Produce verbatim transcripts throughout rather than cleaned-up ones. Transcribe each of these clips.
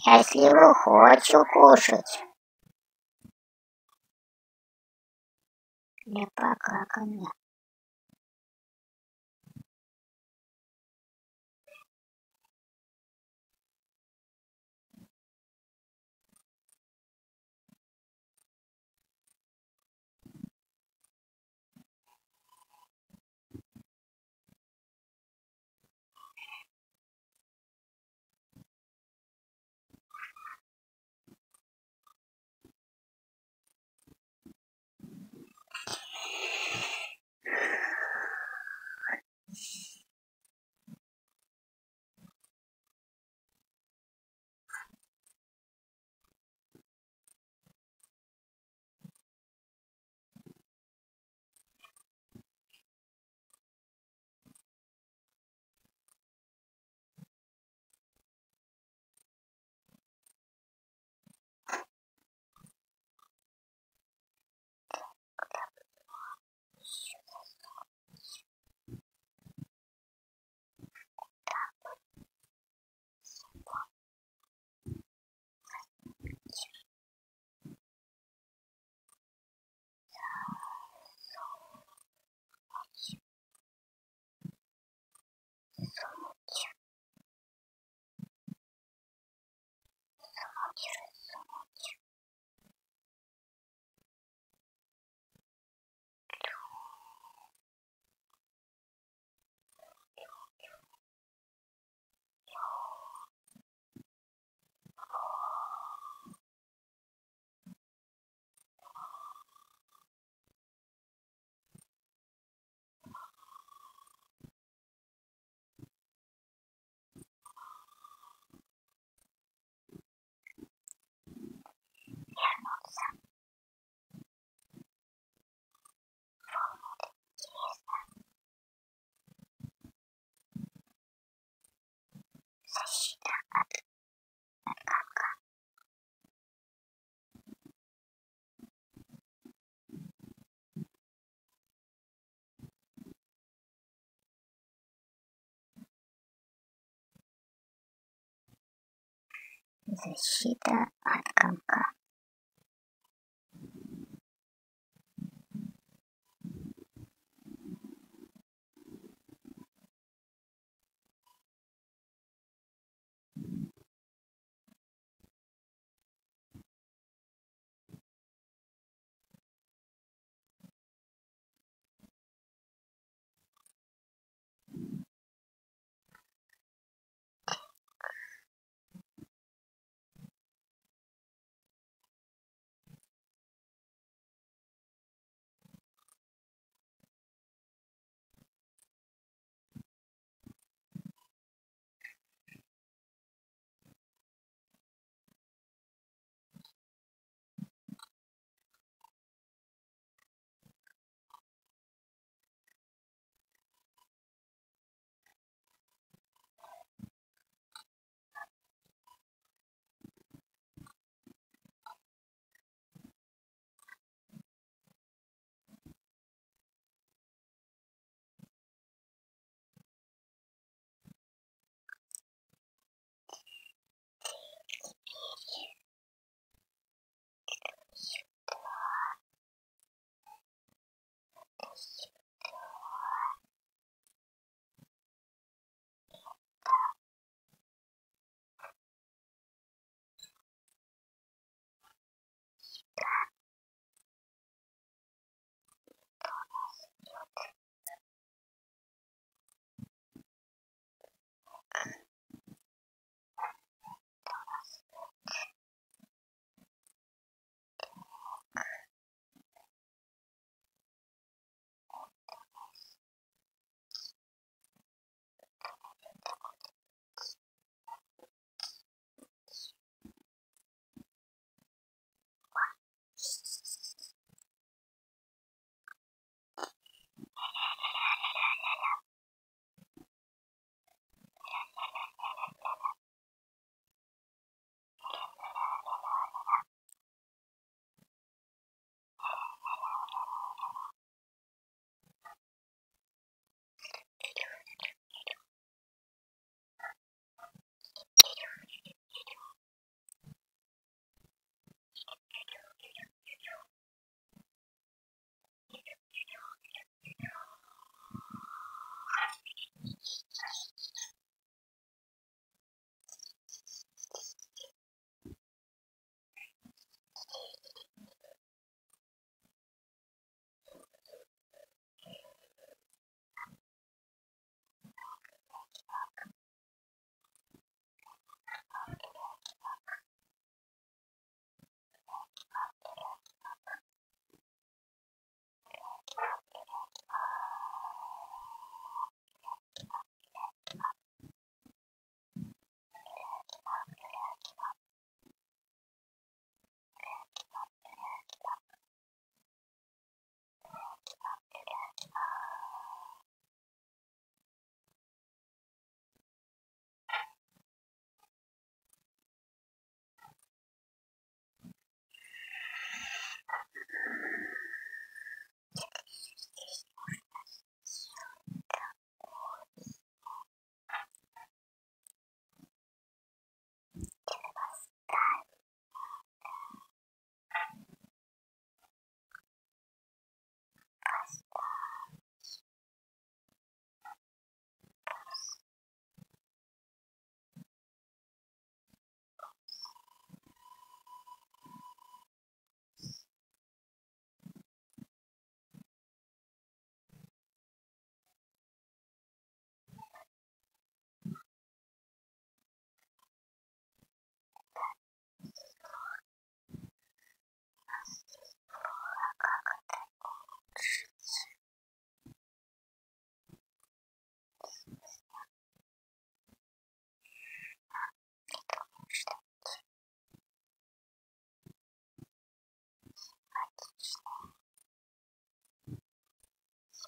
Я сливу хочу кушать. Не пока ко мне. Защита от камка. Защита от камка.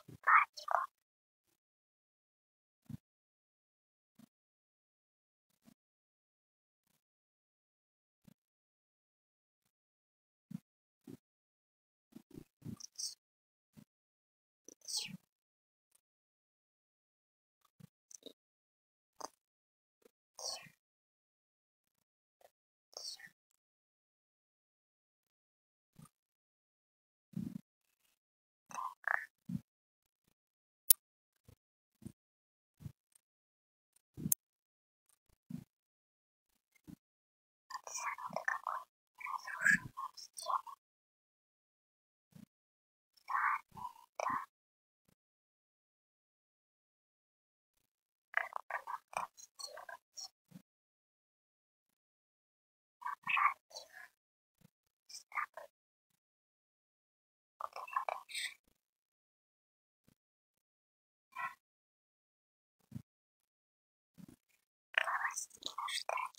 Батько. Зануда какой. Разрушенная стена. Зануда. Как бы нам так сделать? Набрать стопы. Куда дальше? Голова сильно ждать.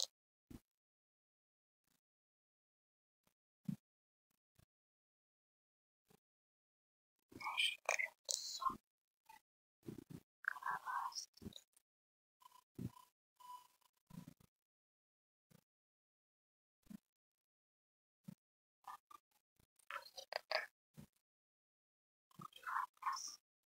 Наши другие. Голова сильно. Будет тут убивать нас.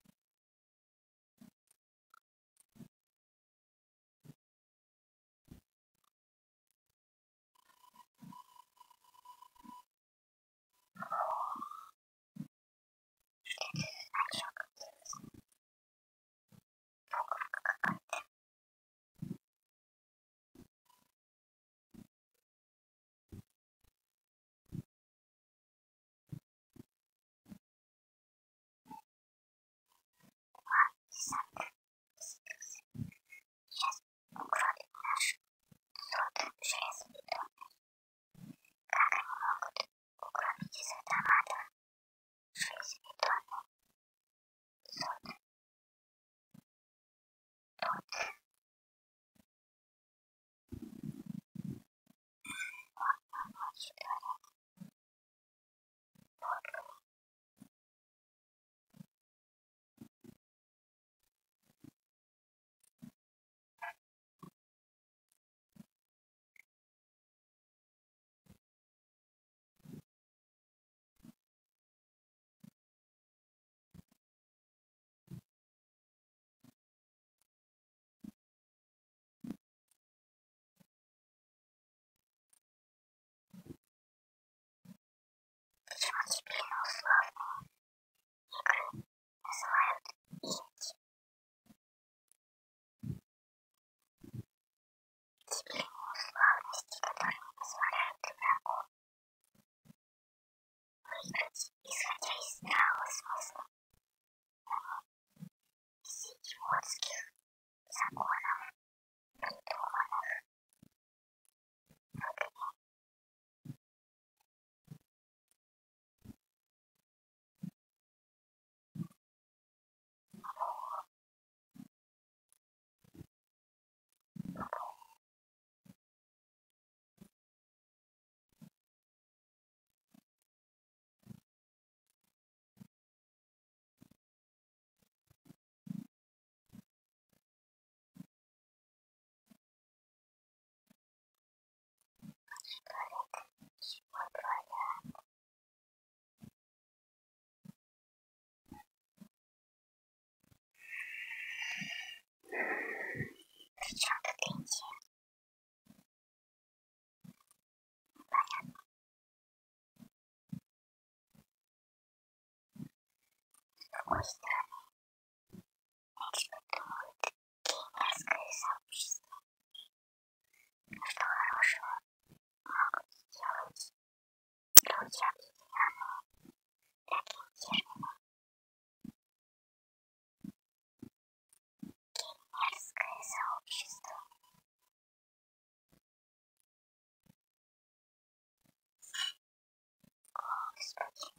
Что это за значок? Буковка какая-то. Десантер высадился. Сейчас угробит наш зод железобетонный. Как они могут угробить из автомата железобетонный зод? Тут ночью творят подковы. Почему теперь на условные игры называют инди? Теперь не условности, которые не позволяют игроку выиграть, исходя из здравого смысла, но не из идиотских законов, придуманных в игре. Говорят, чего говорят. Причем тут Индия? Непонятно. С другой стороны, эксперты думают, геймерское сообщество, что хорошего могут сделать люди, объединенные таким термином. Геймерское сообщество. Господи.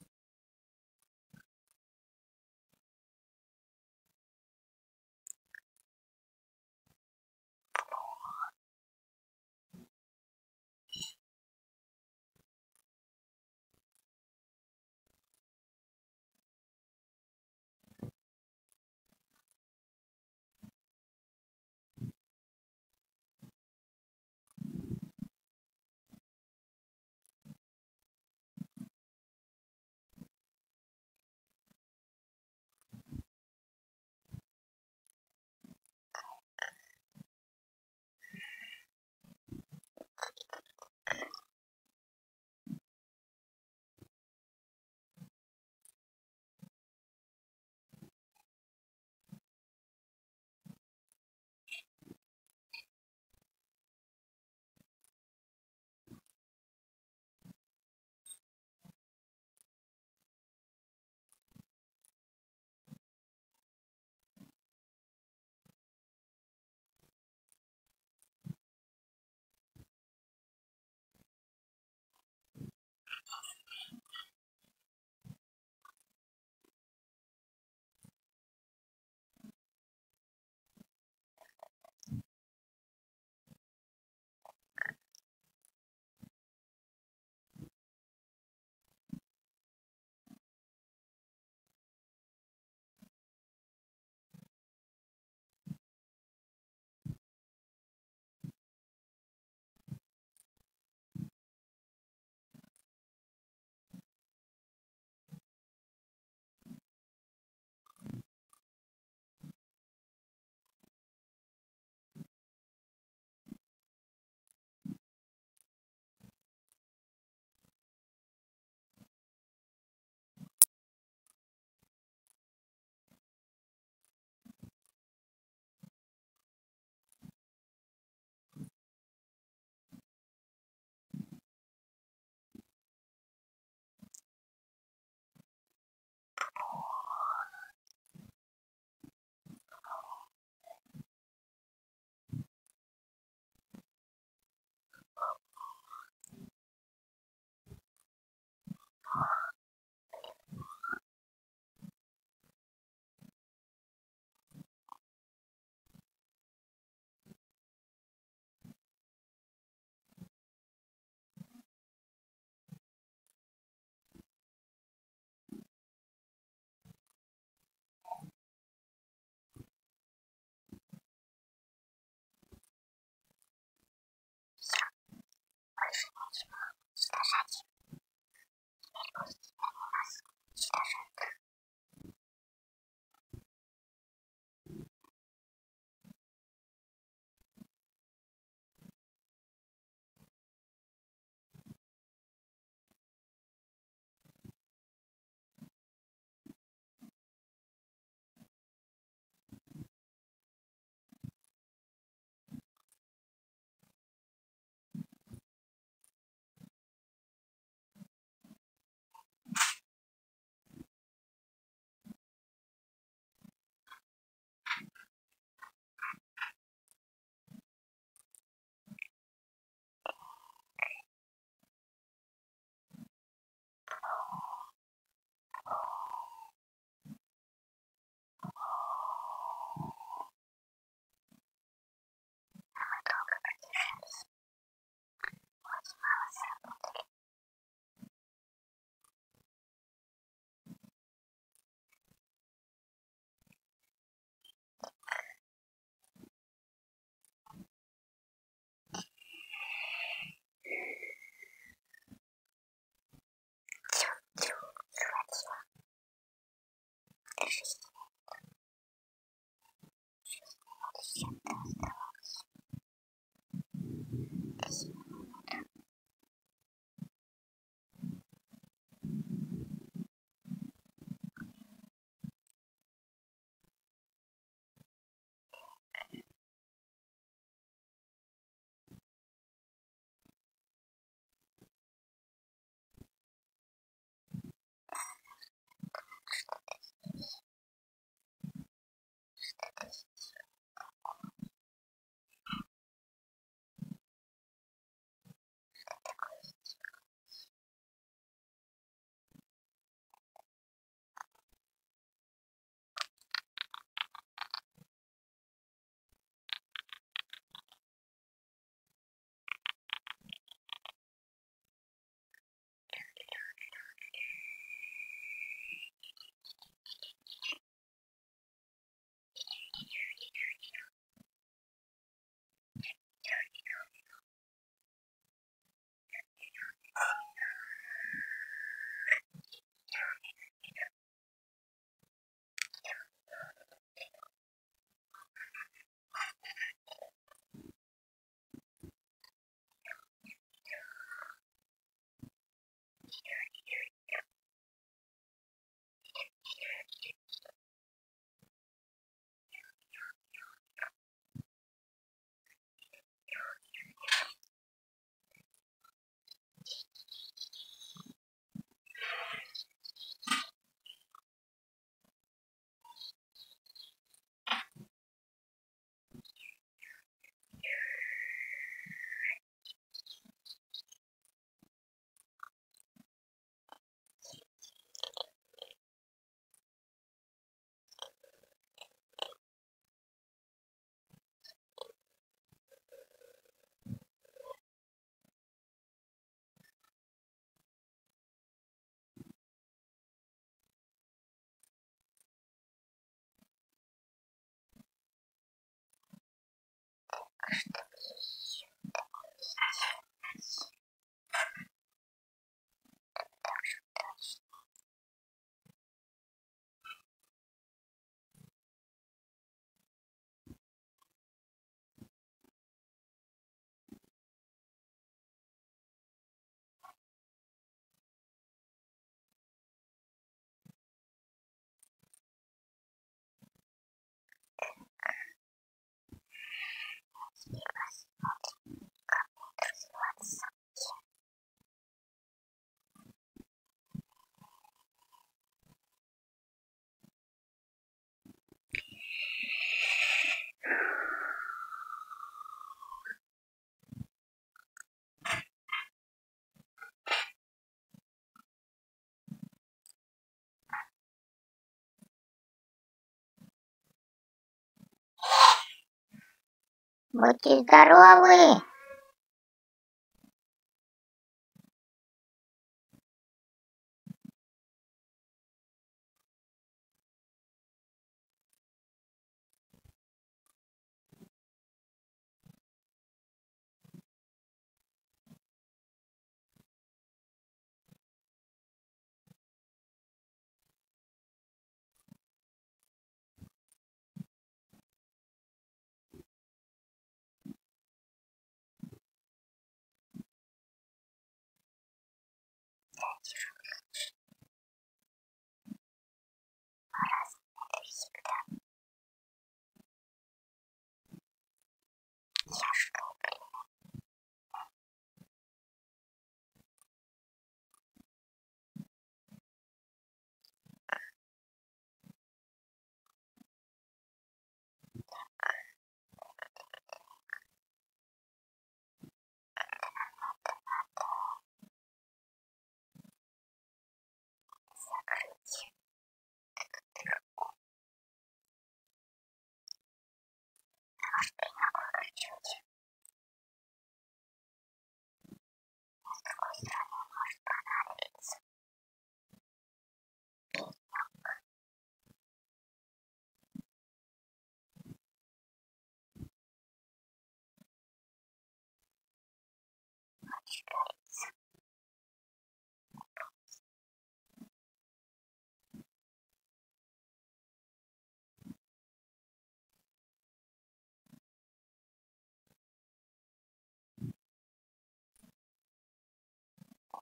Будьте здоровы!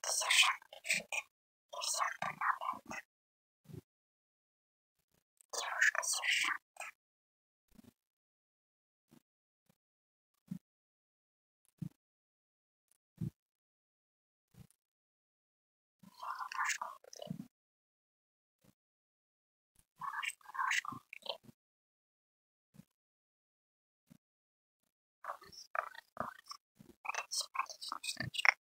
Сержант бежит и всех подавляет. Девушка-сержант. Немножко убили. Немножко убили. Это симпатичная штучка.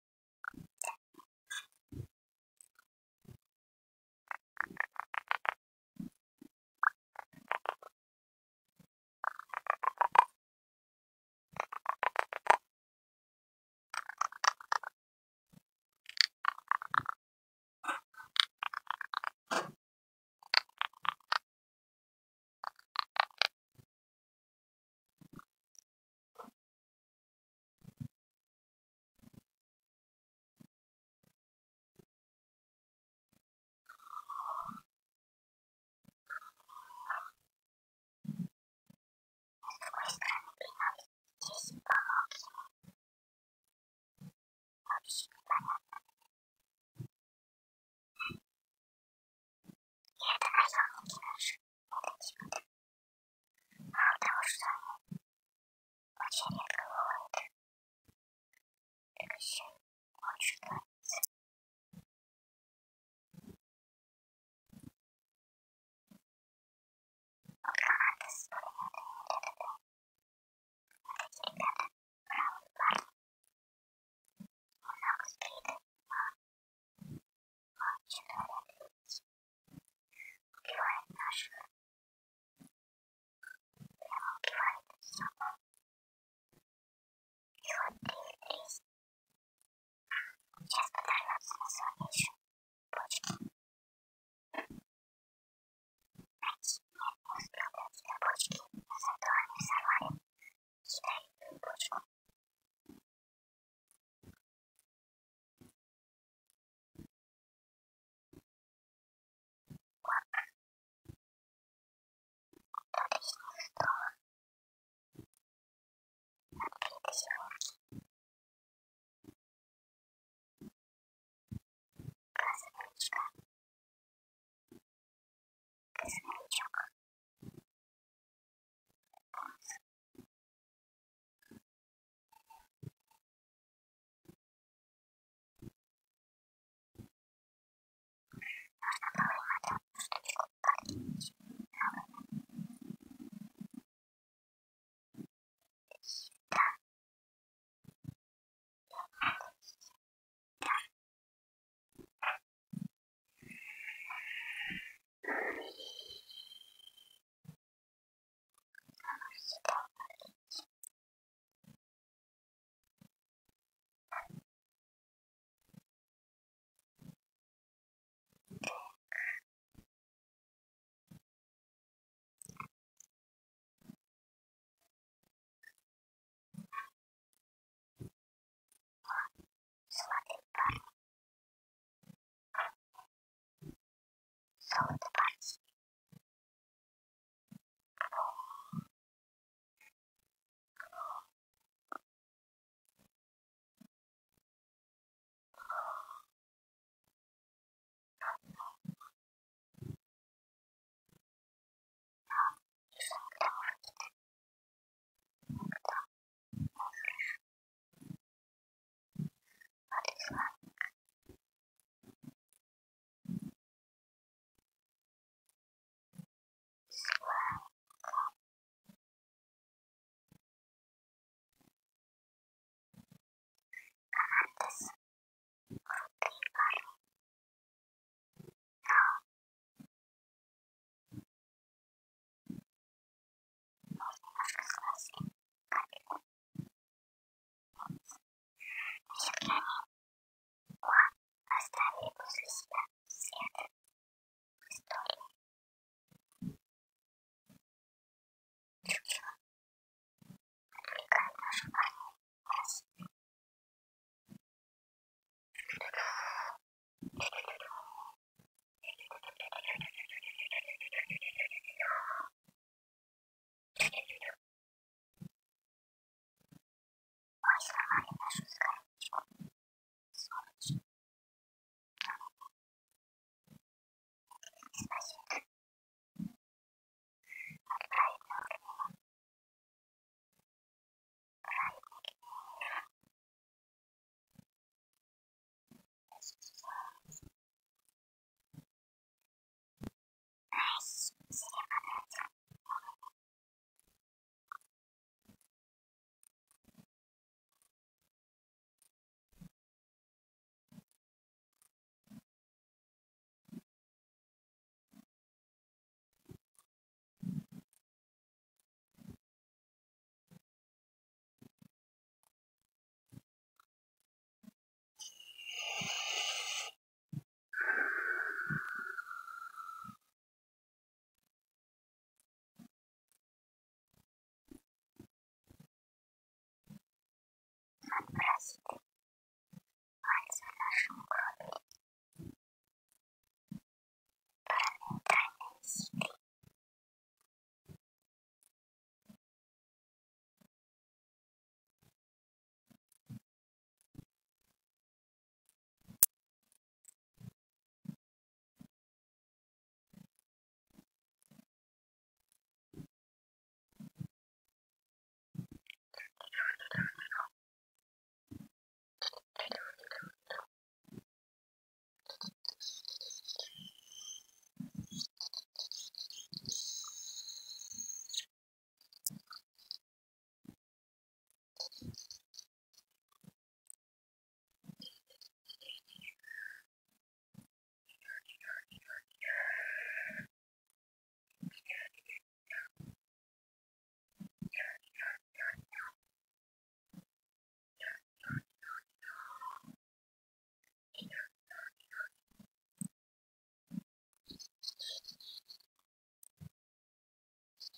С другой стороны пенали. Здесь помог ему. Вообще непонятно. И это наемники наши. Это типа. Мало того, что они очень редко бывают. Так еще и очень боятся. Вот команда с пулеметами вот это да. Вот эти ребята. Бравые парни. Немного сбиты, но очень говорят видеть. Убивает наших. Прямо убивает все. И вот три-три. Сейчас подорвется на слабейшую почку. Найти нет, не успел дойти до почки, но зато они взорвали ядовитую почку. Кто-то из них сдох. Отбили дозировки. Газовичка. Газовичок. Нужно было им эту штучку подвинуть. Да. Да. Сюда подвинуть. Золотые парни. Золото партии. И что никто не выкинет. Никто. Ну хорошо. Вот и славненько. Славненько. Командос. Крутые парни. Но мы их немножко сглазили. Капельку. Все-таки они оставили после себя след в истории. Чучело. Отвлекают наших парней на Россию. Ой, сломали нашу скамеечку. Сволочи.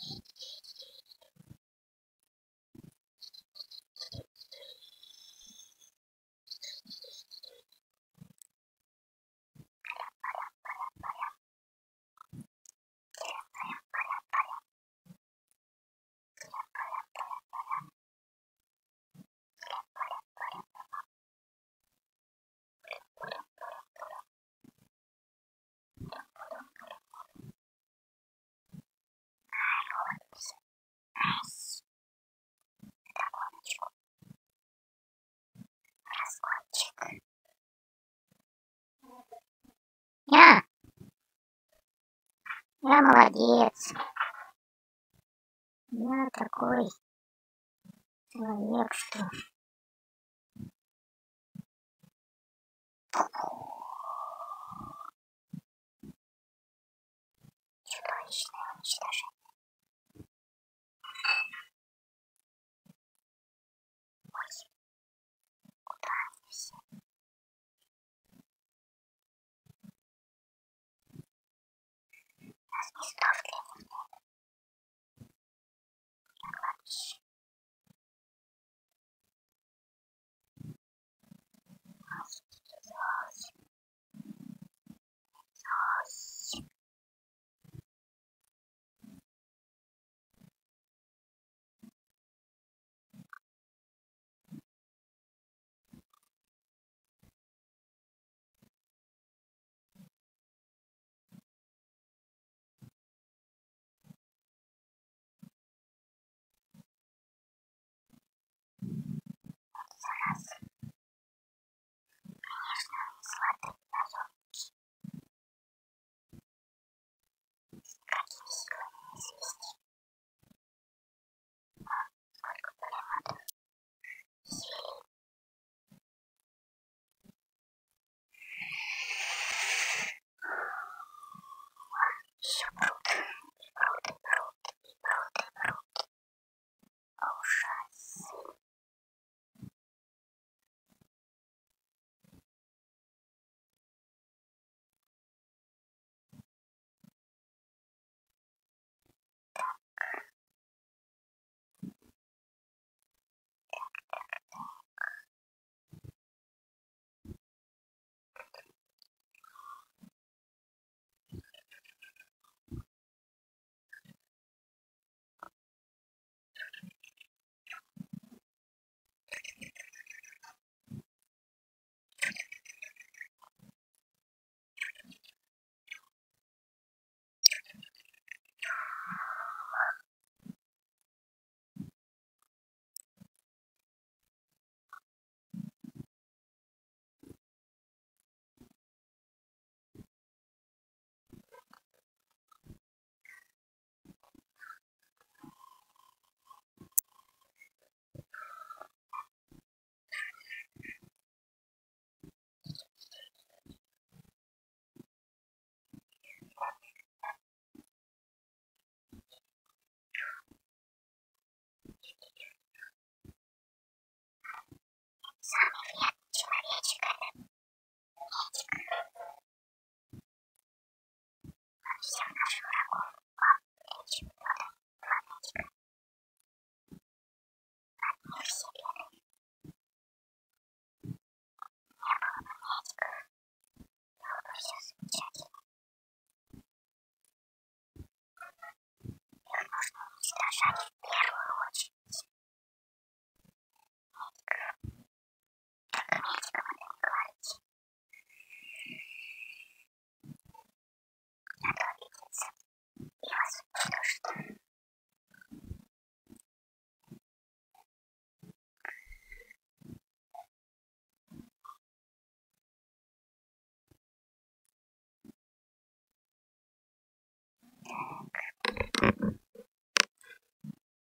Я, я молодец. Я такой человек, что чудовищное уничтожение. Ой, куда они все? Нас не стоит для них нет. Я кладбище. Зось, зось. Зараза. Конечно, они сладкие наемники. Какими силами не свести? Сколько пулеметов и зверей. Еще брут. И брут, и брут, и брут, и брут. Ужас. Самый вредный человечек это медик. Он всех наших врагов лечит водой два медика. Одни все беды. Не было бы медиков, было бы все замечательно. Их нужно уничтожать в первую очередь. Медиков. Только медикам это не говорите. А то обидится и вас уничтожит. Так.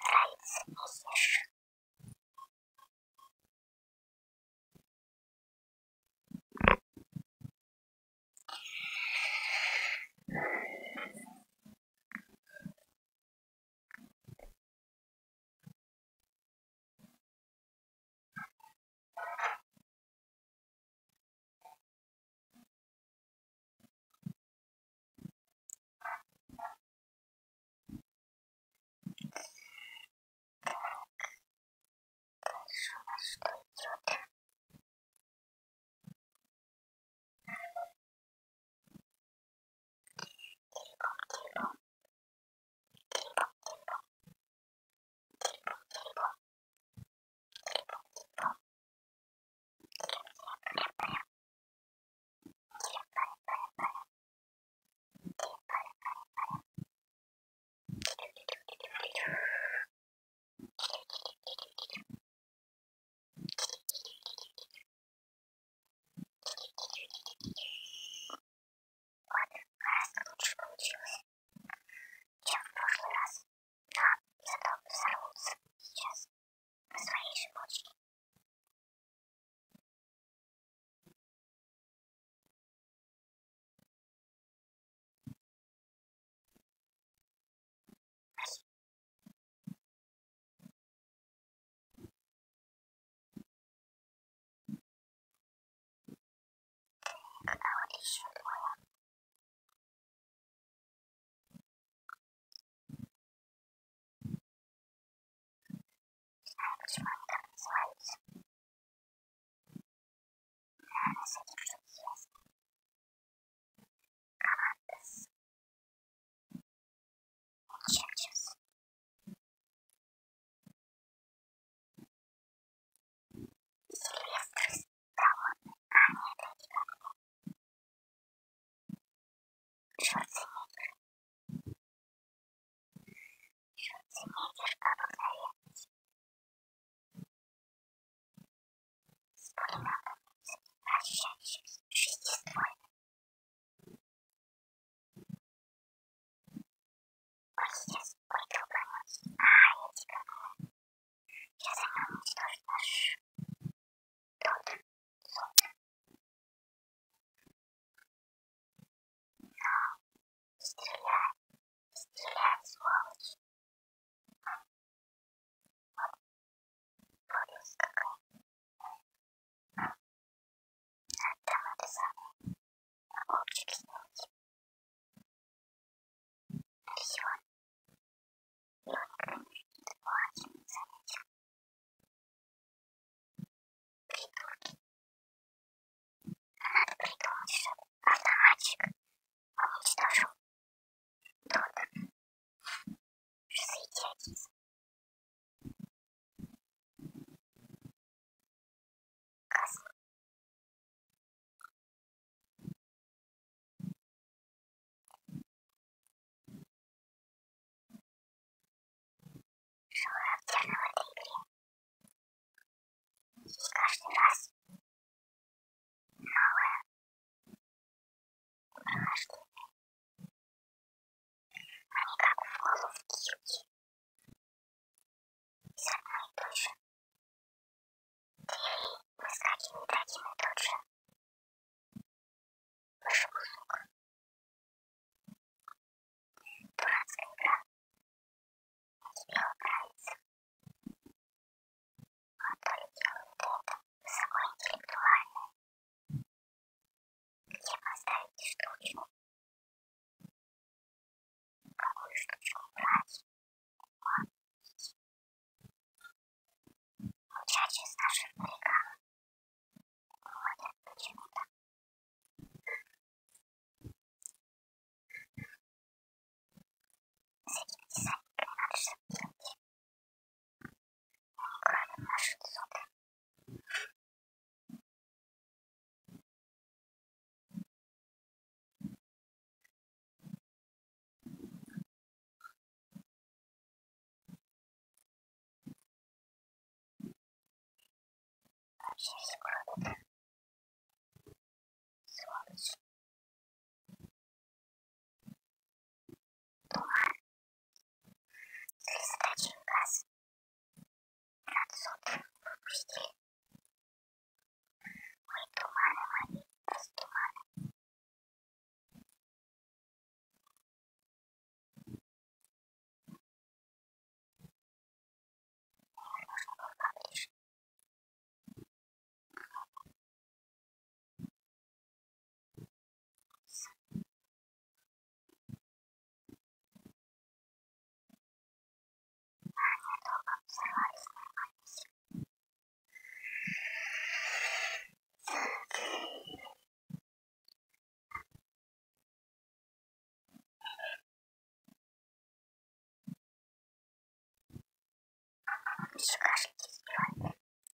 нравится, не ешь. Дальше у нас что идет? Грибом, грибом, грибом, грибом, грибом, грибом, грибом, грибом, гриб, гриб, гриб, гриб, парим, парим, парим, гриб, парим, парим, парим, гриб, гриб, гриб, гриб, гриб. Гораздо лучше получилось, чем в прошлый раз, но зато взорвутся сейчас на своей же почке. А вот еще двое. Не знаю, почему они так называются. Наверное, с этим что-то связано. Командос. Чепчес. Сильвестрис. Голодный. А, нет, это не голодный. Шварценеггер. Шварценеггер обыкновенный. С пулеметом, вращающимся шестиствольным. Ой, сейчас, ой, долбануть. А, я тебя знаю. Я за ним уничтожу наш тот зод. Но стреляй, стреляй, сволочь. Вот, повес какой. Там это самое. Огурчик снять. Нарисован. И он, например, этот молодец заметил. Придурки. Надо придумать, чтобы автоматчик уничтожил тот. Что за идиотизм? Козлы. Что характерно в этой игре? Есть каждый раз новое прохождение. Они как в голову втюки. Из одной и той же двери выскакивает один и тот же шелук. Дурацкая игра. Но тебе он нравится. Он то ли делает это высокоинтеллектуальное, где поставить штучку. Какую штучку брать? Вот, видите. Muchachos наших бригад ходят почему-то. С этими десантниками надо что-то делать. Они гробят наши дзоты. Вообще все гробят. Сволочь. Туман. Слезоточивый газ. выпустили. Ой, туманы мои, без тумана. Нужно было поближе. Они долго взорвались нормально сил. Еще кашляйте сбивать.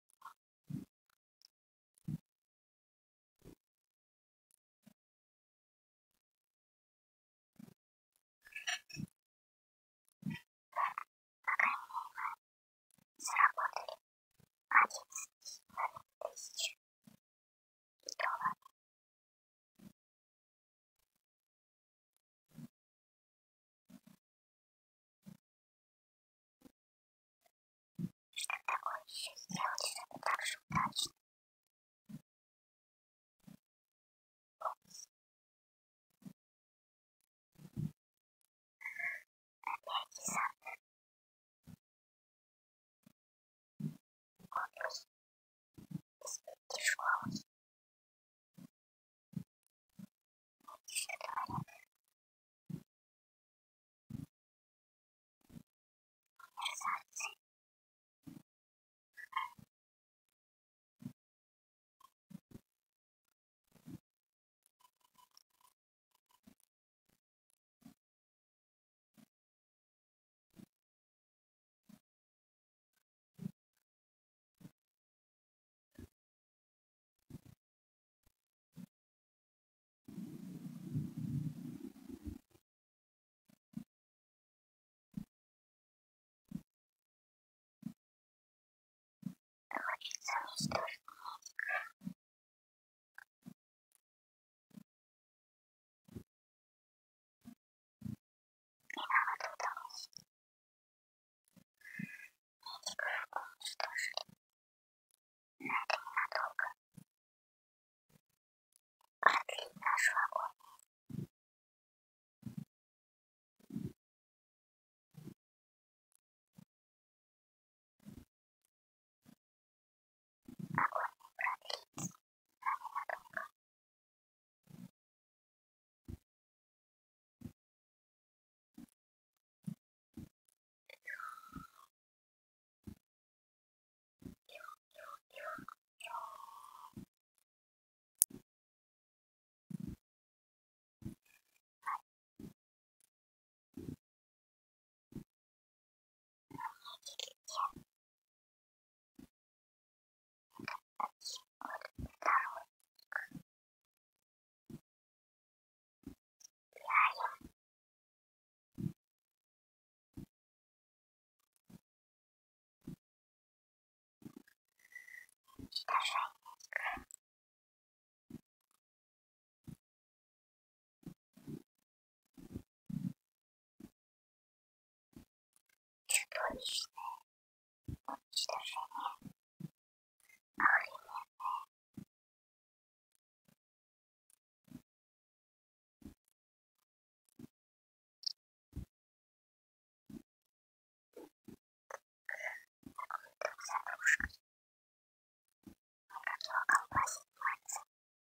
Заработали одиннадцать тысяч долларов. Что такое еще сделать, чтобы так же удачно? Опять десант. Конкурс. Испытки школы. Что говорят? Мерзавцы. Хочется уничтожить. И нам это удалось. Медиков уничтожили. Но это ненадолго. Продлить нашу агонию. Агония продлится, но ненадолго. Уничтожение. Чудовищное уничтожение. Охрененное. Такую вдруг задружку. Не как его колбасит пальцем.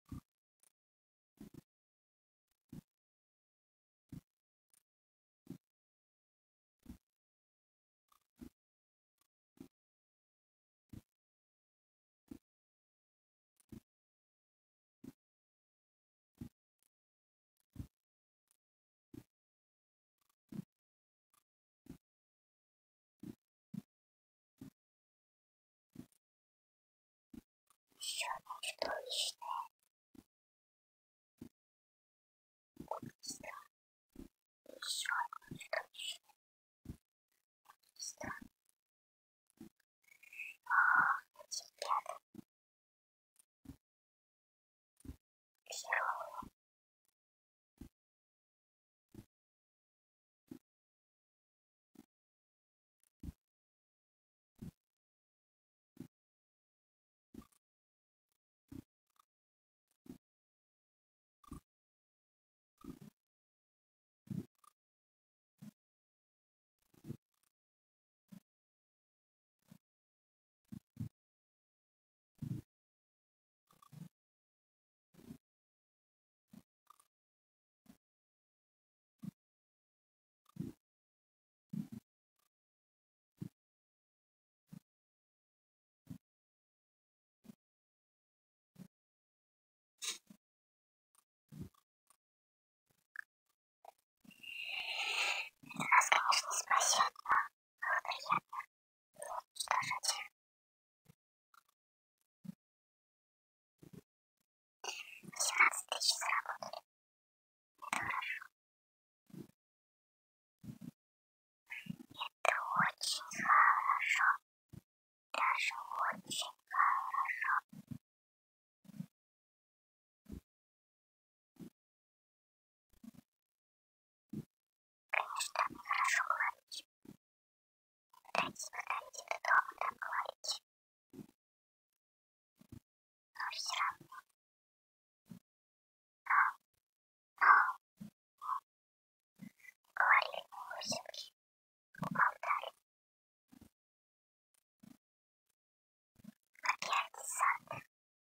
Еще одно чудовищное убийство. Еще одно чудовищное убийство. Ох, эти ребята. Герои. очень хорошо. Конечно, хорошо говорить. Пытайтесь повторить это дома, так говорить. Но все равно. Но, но, говорили мы все-таки, уболтали. Опять сад.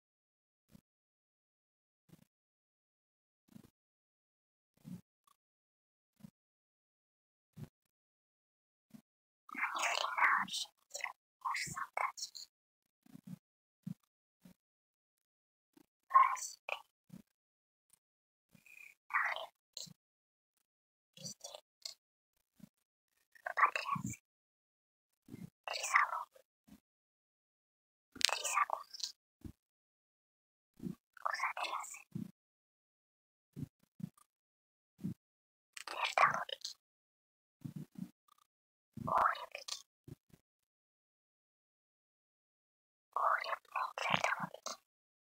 Ни хрена вообще не делал наш солдатик. Паразиты. Нахренки. Истерики. Подрядцы. Три залога. Три загонки. Кузотрясы. Вертолобики. Угребики. Угребные вертолобики.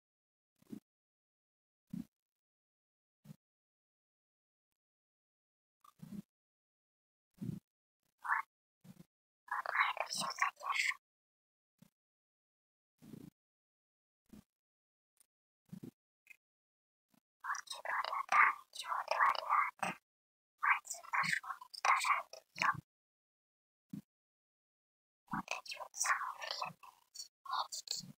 Вот, вот мы это все задержим. Волки говорят, а ничего творят. Мальцы нашу уничтожают ее. Вот эти вот самые вредные медики.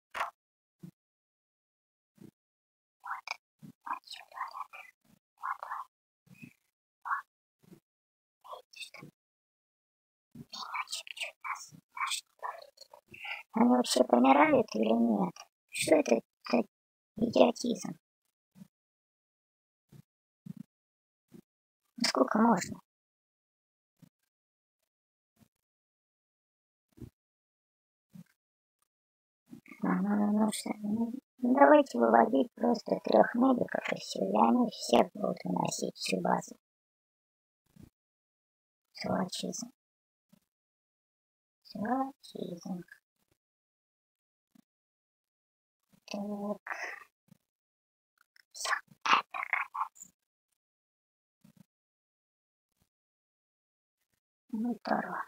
Вот, вот что говорят. Вот, вот, вот. Видите, что иначе чуть нас наши не повредили. Они вообще помирают или нет? Что это за идиотизм? Ну сколько можно? Ну, ну, ну, ну, что, ну, давайте выводить просто трех медиков и все, и они всех будут выносить всю базу. Сволочизм. Сволочизм. Так. Все, это конец. Ну, здорово.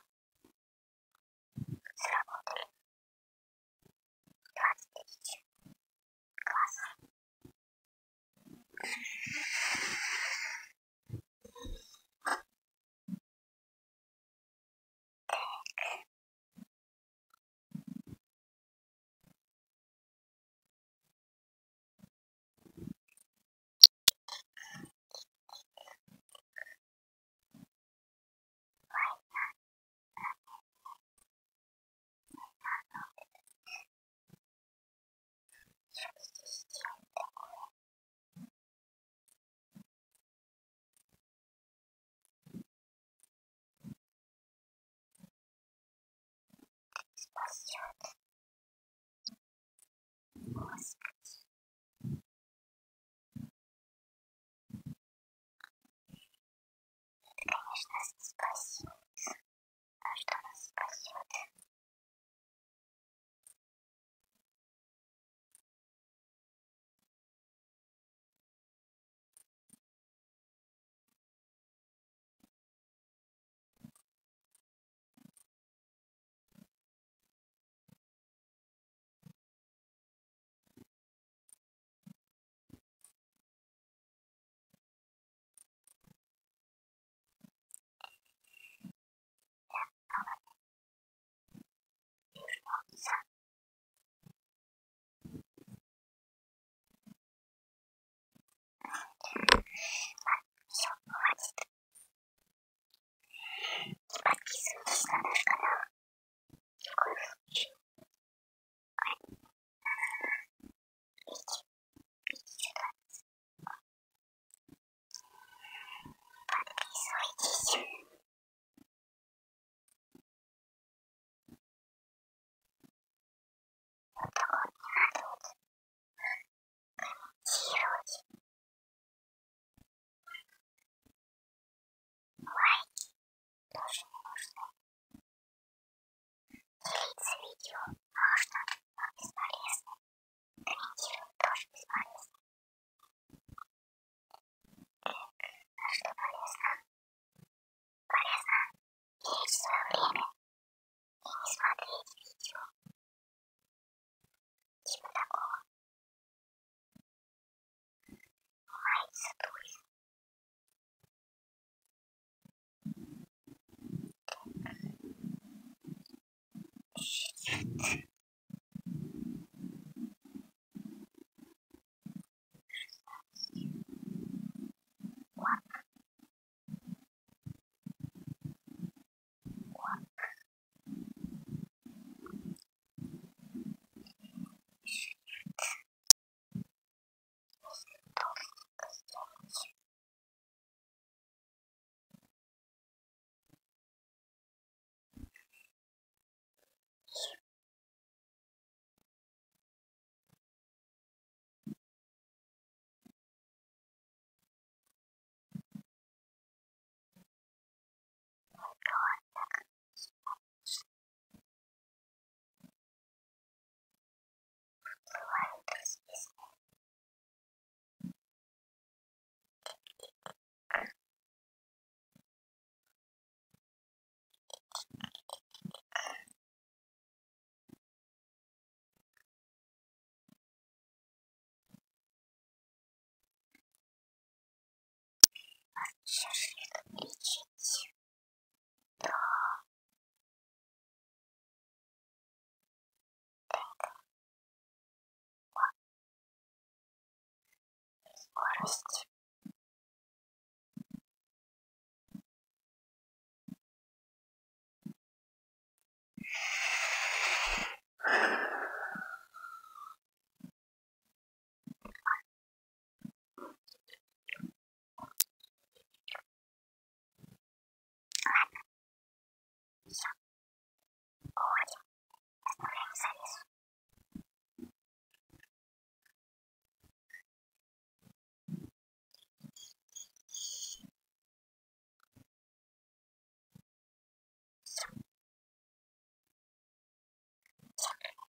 Сработали. двадцать тысяч. Класс. Что мы здесь делаем такое? Спасет. Господи. Это, конечно, нас не спасет. А что нас спасет? Вернуться. Все, хватит. Не подписывайтесь на наш канал. Ни в коем случае. Идите, идите сюда. Подписывайтесь. Вот только вот не надо вот комментировать. Лайки тоже не нужны. Делиться видео можно. типа такого. Ай, задуй. Щит. Сейчас лечить. Да. Скорость.